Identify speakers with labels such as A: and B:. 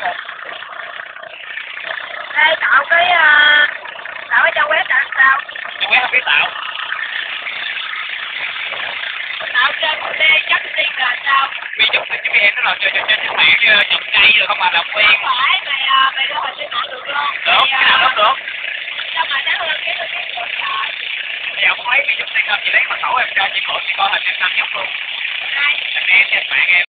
A: Đây tạo tạo cái trang web là sao?
B: Trang web không biết tạo.
A: Tạo trên D.T là sao?
B: Vì chụp hình cho em nó là trên mạng trồng cây rồi không mà làm quen.
A: Không phải mày đưa hình trên mạng được không?
B: Được, cái nào cũng được.
A: Sao mà nó hơn cái được trời.
B: Bây giờ không lấy cái chụp tay không, chị lấy mật khẩu em cho chị coi hình em đăng nhóc luôn.
A: Đây.
B: Em trên mạng em.